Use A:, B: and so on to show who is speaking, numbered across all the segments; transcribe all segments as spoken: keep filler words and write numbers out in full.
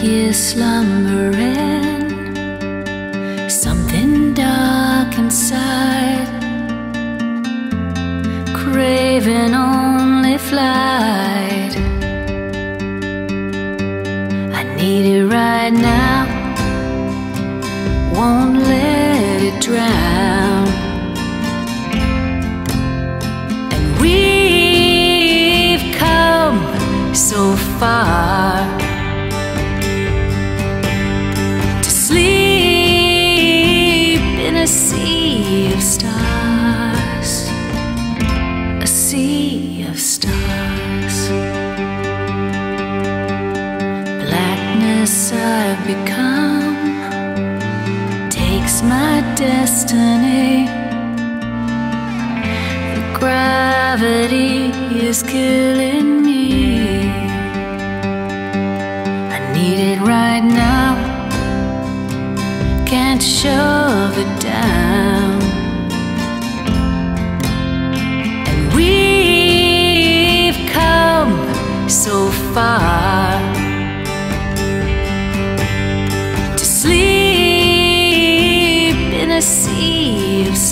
A: here slumbering, something dark inside, craving only flight. I need it right now, won't let it drown. And we've come so far to sleep in a sea of stars, a sea of stars. Blackness I've become takes my destiny. The gravity is killing me. I need it right now, can't shove it down. And we've come so far to sleep in a sea of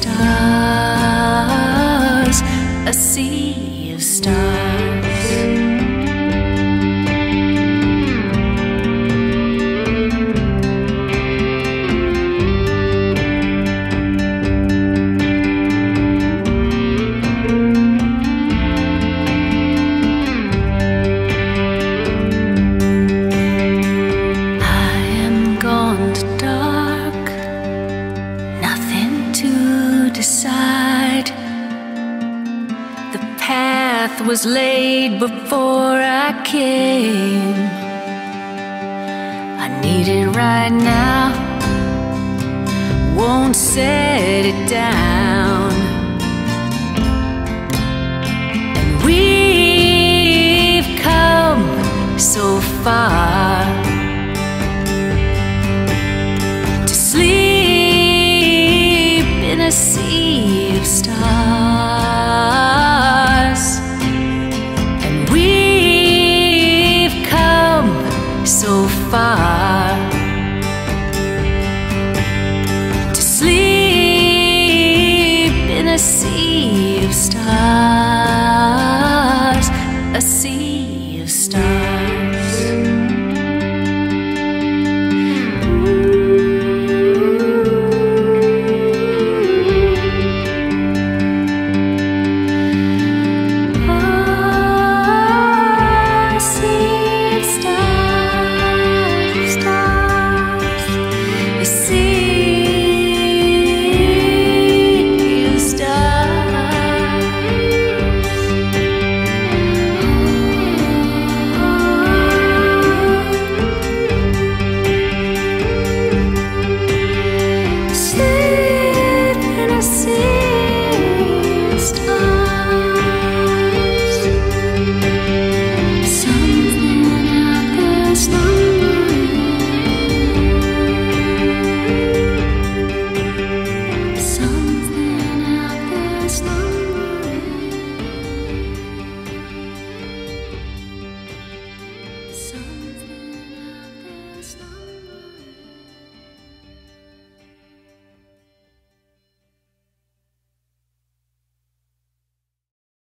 A: stars, a sea of stars. Was laid before I came. I need it right now, won't set it down. And we've come so far to sleep in a sea of stars. So far to sleep in a sea of stars, a sea